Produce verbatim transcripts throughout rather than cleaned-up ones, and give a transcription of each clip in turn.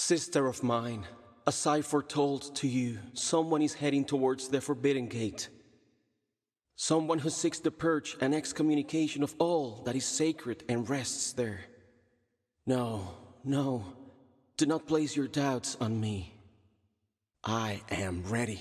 Sister of mine, as I foretold to you, someone is heading towards the Forbidden Gate. Someone who seeks the purge and excommunication of all that is sacred and rests there. No, no, do not place your doubts on me. I am ready.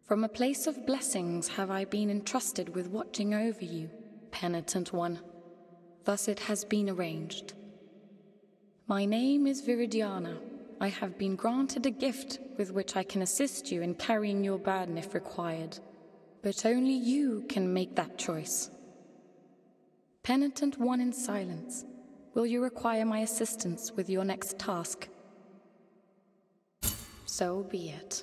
From a place of blessings have I been entrusted with watching over you, penitent one. Thus it has been arranged. My name is Viridiana. I have been granted a gift with which I can assist you in carrying your burden if required, but only you can make that choice. Penitent one in silence, will you require my assistance with your next task? So be it.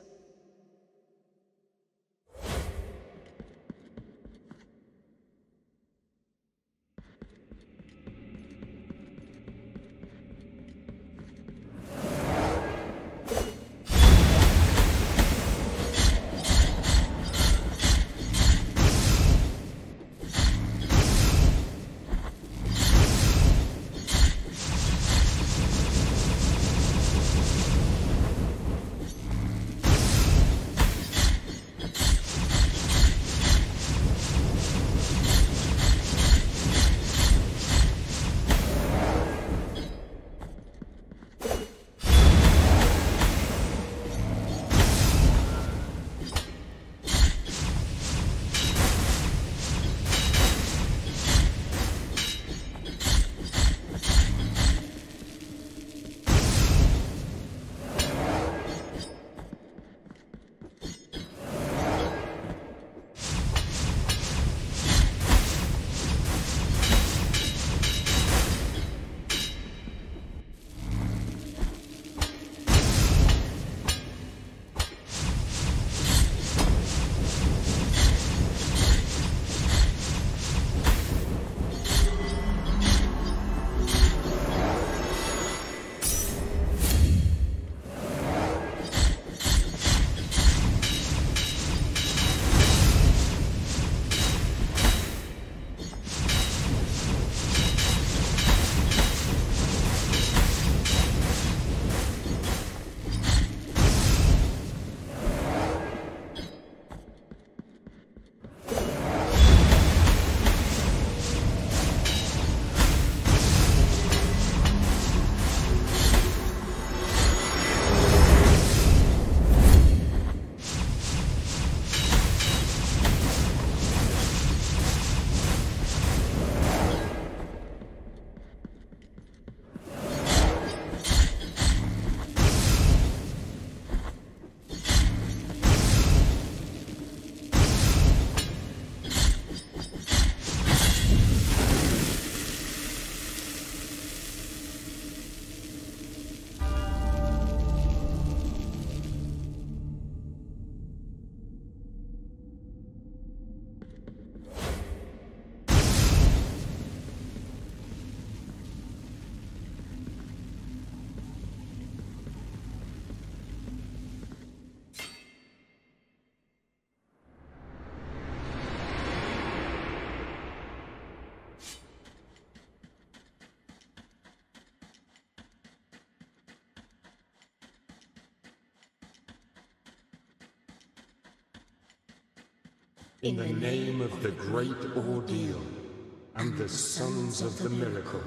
In the name of the great ordeal and the sons of the miracle,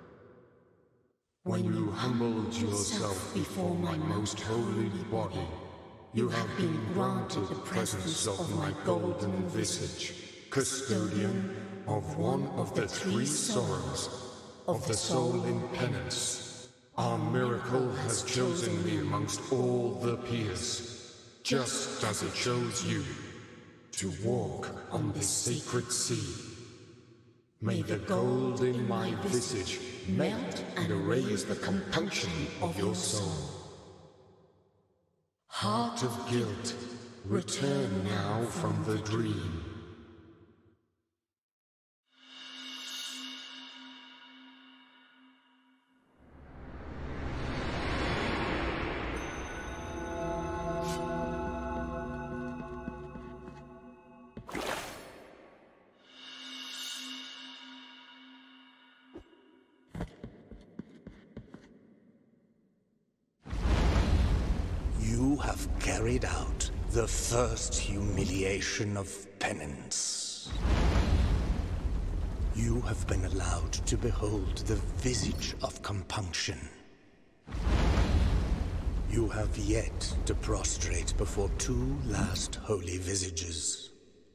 when you humbled yourself before my most holy body, you have been granted the presence of my golden visage, custodian of one of the three sorrows of the soul in penance. Our miracle has chosen me amongst all the peers, just as it chose you, to walk on the sacred sea. May the gold in my visage melt and erase the compunction of your soul. Heart of guilt, return now from the dream. You have carried out the first humiliation of penance. You have been allowed to behold the visage of compunction. You have yet to prostrate before two last holy visages.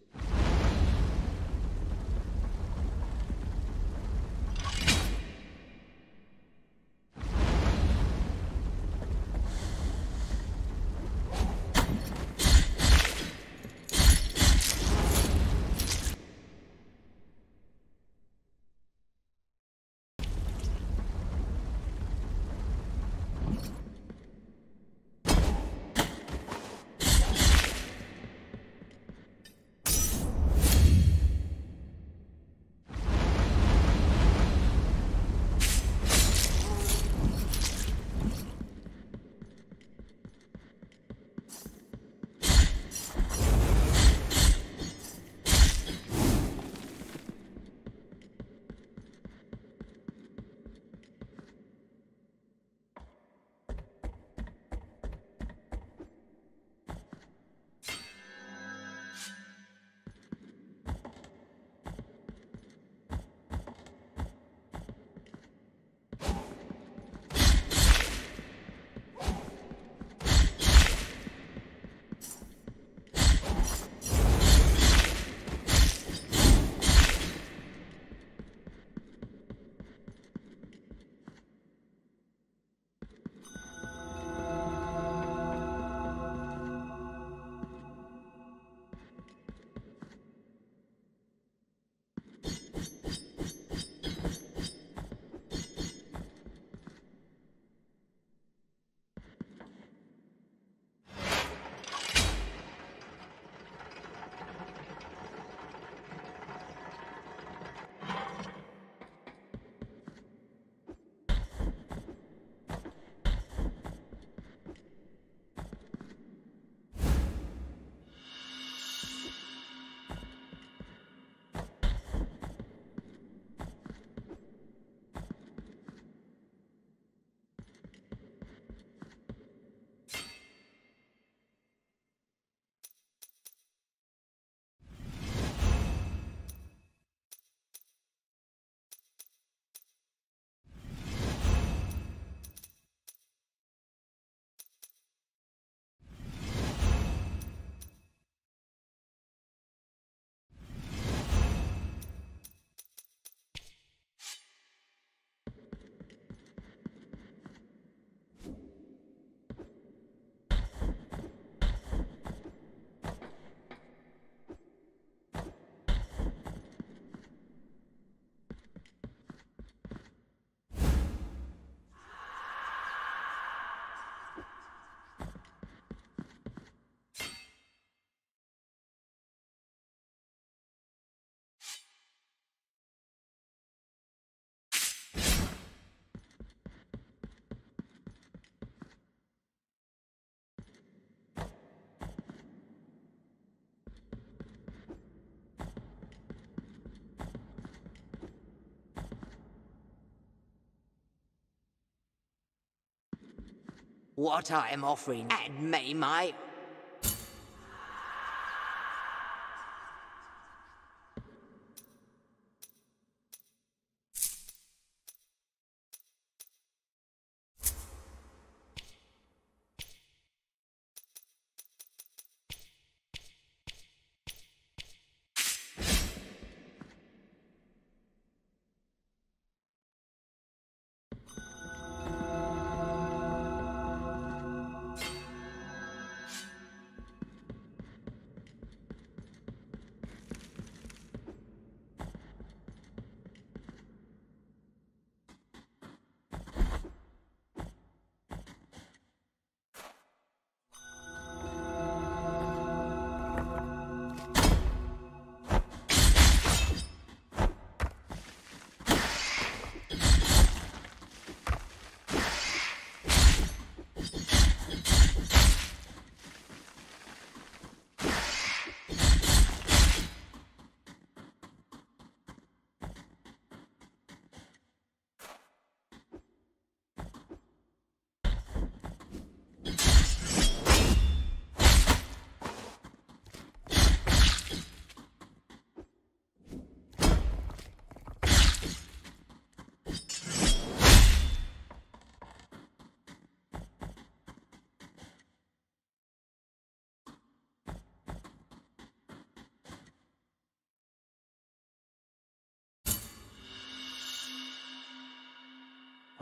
What I am offering, and may my...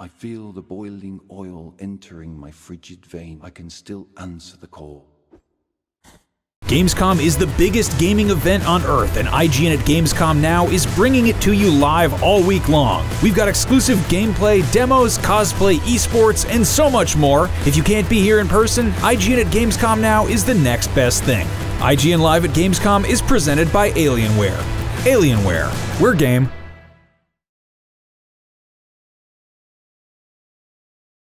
I feel the boiling oil entering my frigid vein. I can still answer the call. Gamescom is the biggest gaming event on Earth, and I G N at Gamescom Now is bringing it to you live all week long. We've got exclusive gameplay, demos, cosplay, esports, and so much more. If you can't be here in person, I G N at Gamescom Now is the next best thing. I G N Live at Gamescom is presented by Alienware. Alienware, we're game.